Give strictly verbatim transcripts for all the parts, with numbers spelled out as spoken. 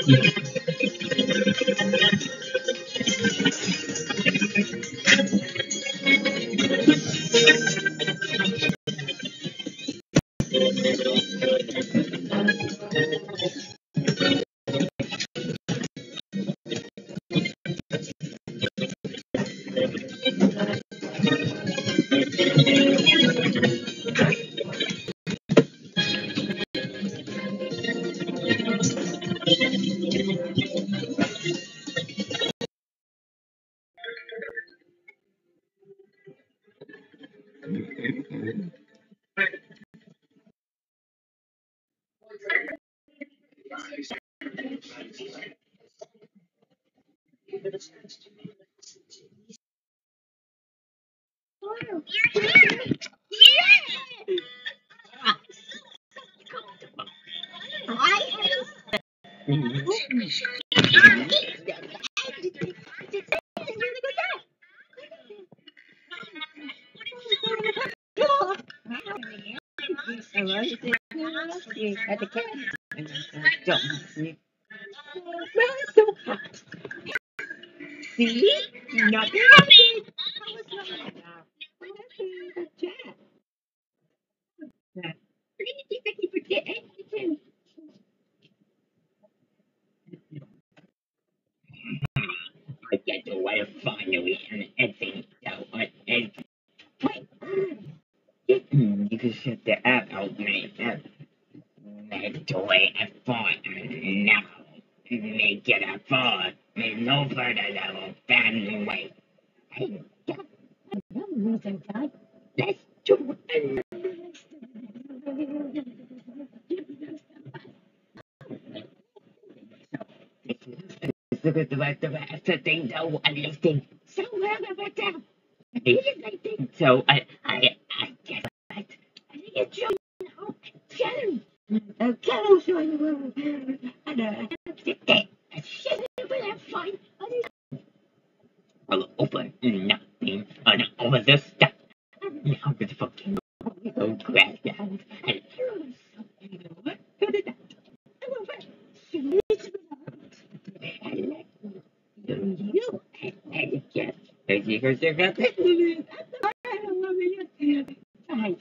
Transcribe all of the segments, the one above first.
At the cat. Don't see. Well, it's so hot. See? Nothing happened. How was that? Nothing. Chat. We're gonna keep it, keep it, get it. I get to wear finally and everything. So, I, and, wait. You can shut the app out, man. Make the way a fort now. Make it a fort with no further level than way. Hey, God, no reason, God. Let's do it. Look at the rest of the thing, though, I'm listening. So, well, about that. I think so. I, I, I guess I, I think it's your Shannon. Uh, Carol showing the world. And, uh, Shannon will have fun. Well, over nothing, and over the stuff. Now the fucking go crash down. And what? Who did that? And let you and just as you go to the I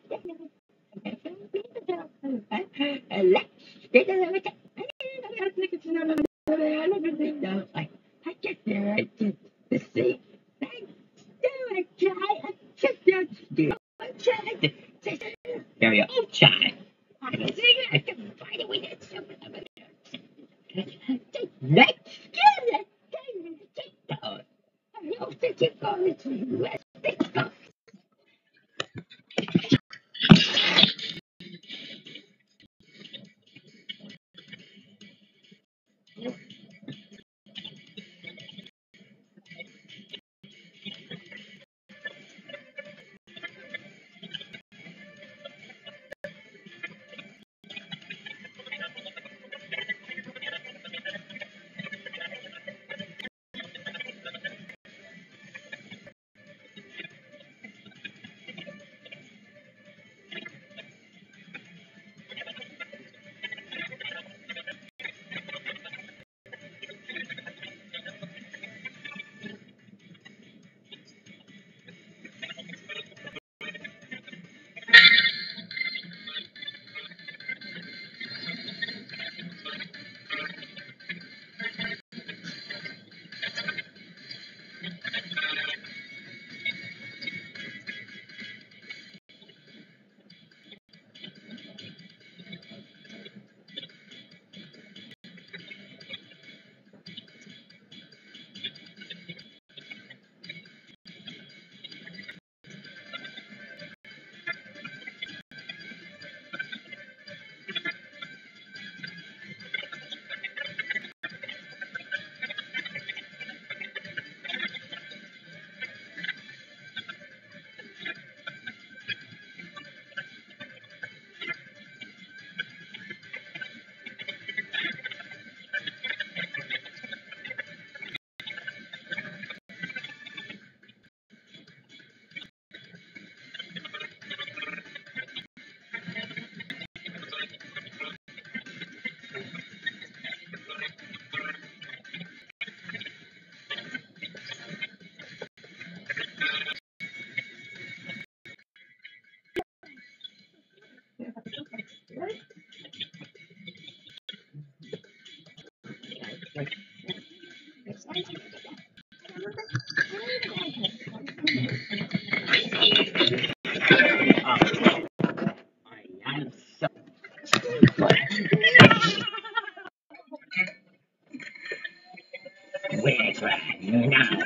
Very old child. I can sing it. I can find it with it. So, next, get it. Take it. I hope that you're going to U S am so weird right now.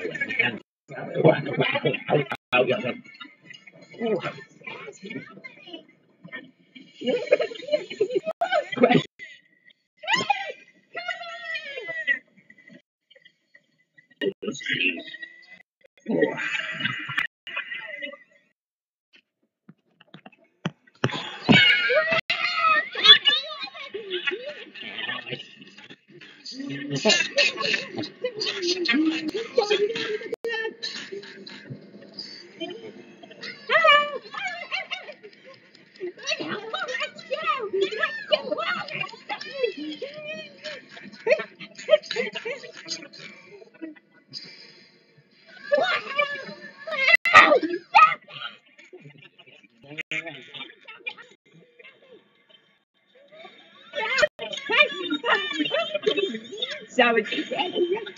So it's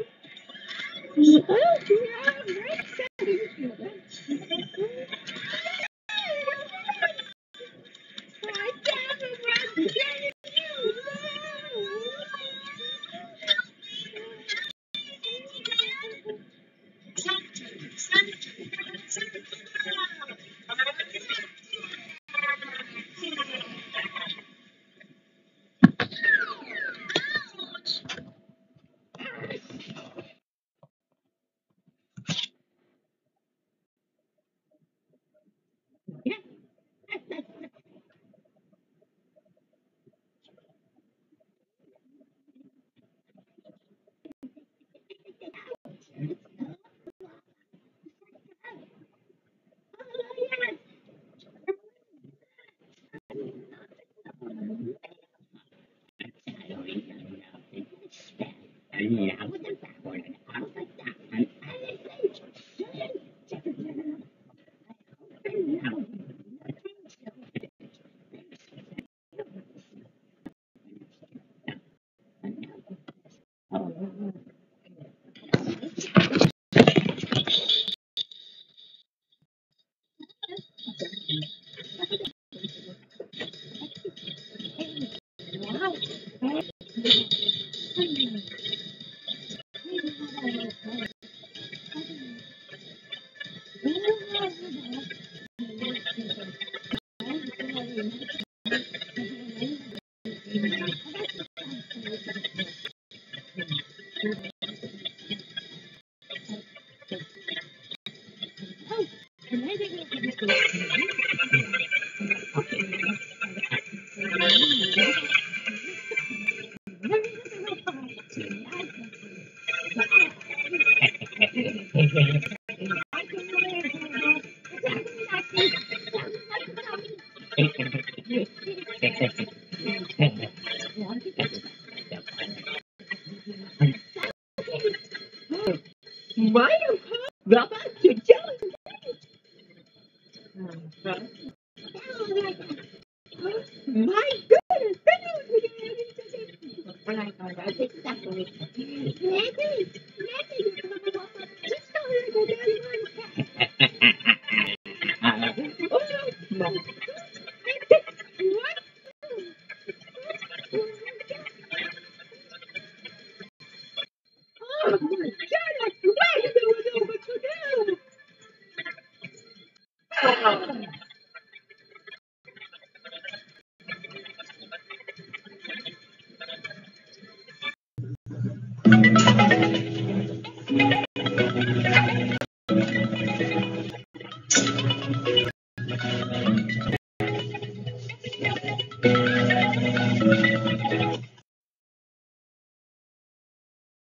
Why don't Baba to John? My goodness, when I thought I think that's what it is. Letty, Letty, just go ahead and go down and oh no, no. What? Oh my God, why did they know what to do?